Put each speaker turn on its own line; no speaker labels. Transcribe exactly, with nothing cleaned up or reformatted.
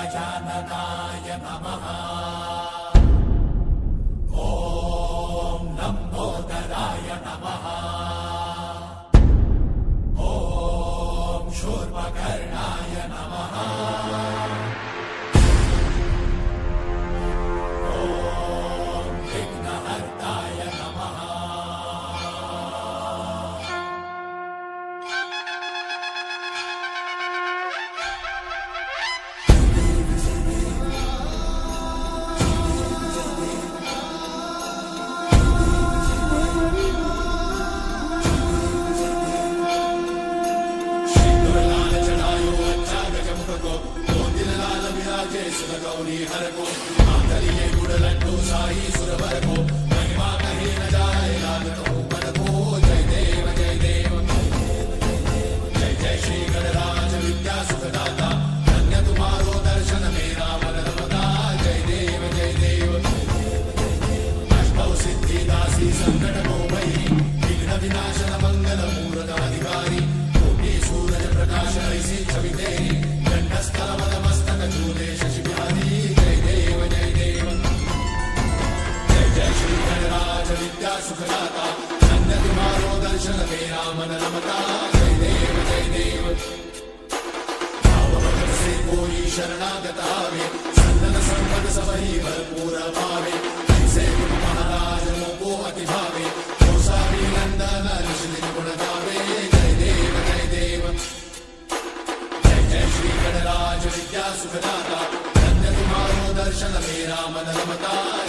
गजाननाय नमः। ॐ लम्बोदराय नमः। ॐ शूर्पकर्णाय नमः। ॐ विघ्नहर्ताय नमः। गौरी हर को आंतरिये गुड़ लड्डू साई सुरवर को महिमा कहीं न जाए लागत हो मन को। जय देव जय देव जय जय श्री गणराज विद्या सुखदाता धन्य तुम्हारो दर्शन मेरा मन रमता। जय देव जय देव अष्टौ सिद्धि दासी संकट को भई विघ्न विनाशन मंगल मूर्त अधिकारी कोटि सूरज प्रकाश ऐसी छवि तेरी कंठस्थल मद मस्तक झूले शशि बिहारी। जय देव जय देव जय जय श्री गणराज विद्या सुखदाता धन्य तुम्हारो दर्शन मेरा मन रमता। जय देव जय देव भाववत से कोई शरणागत आवे सन्नत संपद सबही भरपूर पावे। ऐसे गुण महाराज को अति भावे गोसावी नंदन ऋषि गुण गावे। जय देव जय देव जय जय श्री गणराज विद्या सुखदाता धन्य तुम्हारो दर्शन मेरा मन रमता।